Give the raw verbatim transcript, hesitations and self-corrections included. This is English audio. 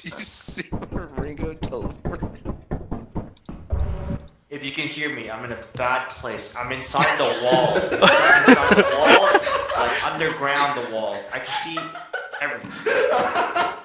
you see where Ringo teleported? If you can hear me, I'm in a bad place. I'm inside the walls. I'm inside the walls, like underground the walls. I can see everything.